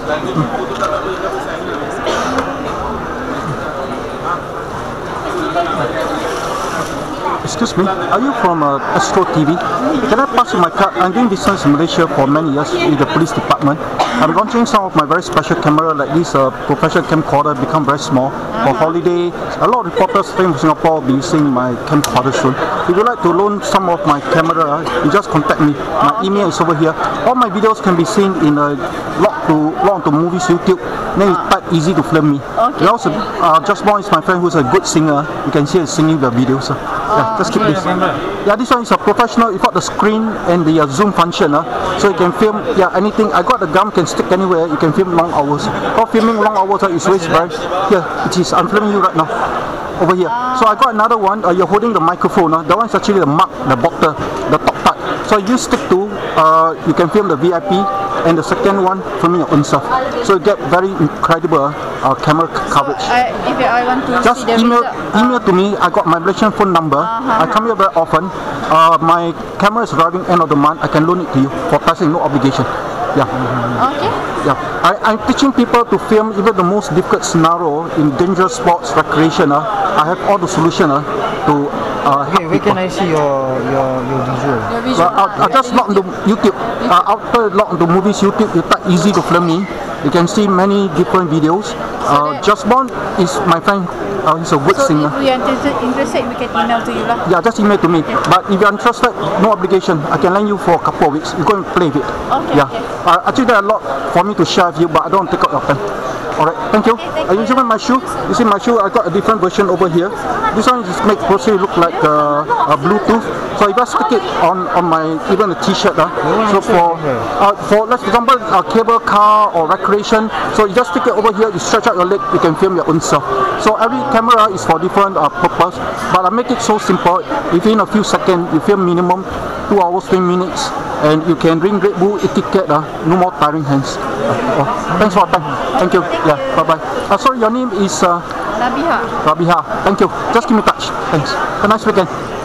Excuse me, are you from Astro TV? Can I pass you my card? I'm doing business in Malaysia for many years with the police department. I'm launching some of my very special camera like this professional camcorder, become very small for holiday. A lot of reporters from Singapore will be using my camcorder soon. If you like to loan some of my camera, you just contact me. My email is over here. All my videos can be seen in log to movies YouTube. Then it's quite easy to film me. Okay. Also, Just Born is my friend who's a good singer. You can see him singing the videos. Yeah, just keep this. Yeah, this one is a professional. You got the screen and the zoom function, so you can film anything. I got the gum, can stick anywhere. You can film long hours. For filming long hours, it's always very. Here, it is. I'm filming you right now. Over here. So I got another one. You're holding the microphone. That one is actually the mark, the bottle, the top part. So you stick to. You can film the VIP, and the second one filming your own stuff. So you get very incredible camera coverage. If I want to just see the email to me. I got my Malaysian phone number. I come here very often. My camera is arriving end of the month. I can loan it to you for passing, no obligation. Yeah. Okay. Yeah. I'm teaching people to film even the most difficult scenario in dangerous sports, recreation. I have all the solution to okay, where can I see your visual? I'll just log into YouTube. After log into movies YouTube, you type easy to film me. You can see many different videos. Just Born is my friend. He's a good singer. If we are interested, we can email to you lah. Yeah, just email to me. Okay. But if you're interested, no obligation. I can lend you for a couple of weeks. You go and play with it. Okay. Yeah. Okay. Actually, there are a lot for me to share with you, but I don't want to take out your time. Alright, thank you. Okay, You see my shoe? You see my shoe? I got a different version over here. This one just make Pro-C look like a Bluetooth. So if I stick it on my even a T-shirt, so for let's example a cable car or recreation, so you just stick it over here. You stretch out your leg, you can film your own self. So every camera is for different purpose, but I make it so simple. Within a few seconds, you film minimum 2 hours 20 minutes, and you can drink Red Bull, eat ticket. No more tiring hands. Thanks for your time. Thank you. Yeah, bye bye. Sorry, your name is Rabiha. Rabiha. Thank you. Just give me touch. Thanks. Have a nice weekend.